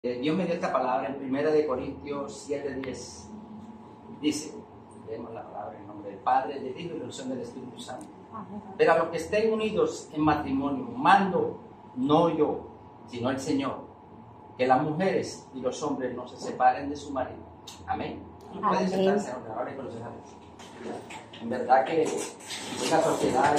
Dios me dio esta palabra en 1 Corintios 7:10. Dice, leemos la palabra en nombre del Padre, del Hijo y de la unción del Espíritu Santo. Pero a los que estén unidos en matrimonio, mando no yo, sino el Señor, que las mujeres y los hombres no se separen de su marido. Amén. Pueden sentarse ahora y aconsejar. En verdad que esta sociedad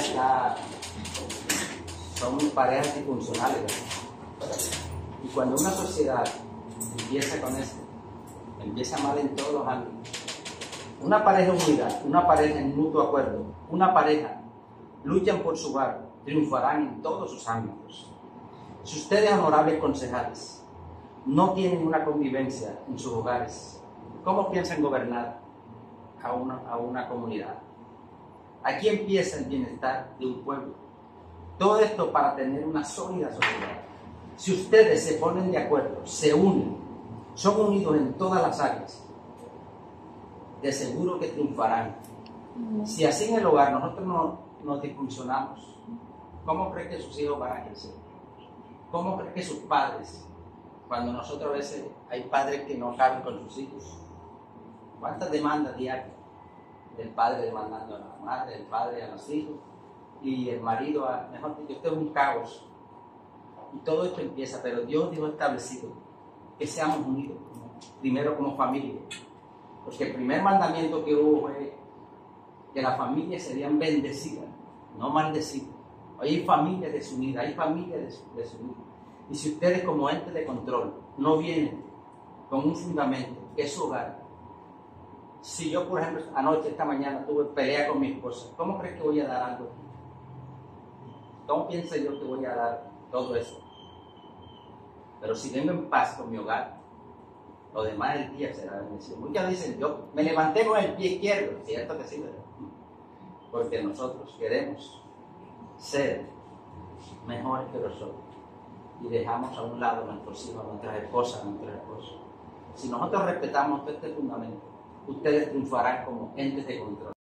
son parejas disfuncionales, ¿verdad? Y cuando una sociedad empieza con esto, empieza mal en todos los ámbitos. Una pareja unida, una pareja en mutuo acuerdo, una pareja luchan por su hogar, triunfarán en todos sus ámbitos. Si ustedes, honorables concejales, no tienen una convivencia en sus hogares, ¿cómo piensan gobernar a una comunidad? Aquí empieza el bienestar de un pueblo. Todo esto para tener una sólida sociedad. Si ustedes se ponen de acuerdo, se unen, son unidos en todas las áreas, de seguro que triunfarán. Si así en el hogar nosotros no nos disfuncionamos, ¿cómo cree que sus hijos van a crecer? ¿Cómo cree que sus padres, cuando nosotros a veces hay padres que no caben con sus hijos? ¿Cuántas demandas diarias? Del padre demandando a la madre, del padre a los hijos, y el marido mejor dicho, esto es un caos. Y todo esto empieza, pero Dios dijo establecido que seamos unidos, primero como familia. Porque el primer mandamiento que hubo fue que las familias serían bendecidas, no maldecidas. Hoy hay familias desunidas, hay familias desunidas. Y si ustedes como entes de control no vienen con un fundamento, que es su hogar. Si yo, por ejemplo, esta mañana tuve pelea con mi esposa, ¿cómo crees que voy a dar algo? ¿Cómo pienso yo que voy a dar todo eso? Pero si vengo en paz con mi hogar, lo demás del día será bendecido. Muchas dicen, yo me levanté con el pie izquierdo, cierto que sí, ¿verdad? Porque nosotros queremos ser mejores que los otros y dejamos a un lado a nuestros hijos, a nuestras esposas, a nuestros esposos. Si nosotros respetamos todo este fundamento, ustedes triunfarán como entes de control.